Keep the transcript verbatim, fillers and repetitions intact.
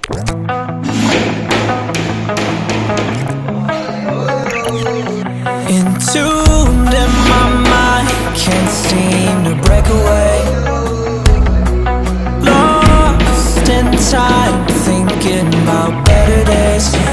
Entombed in my mind, can't seem to break away. Lost in time, thinking about better days.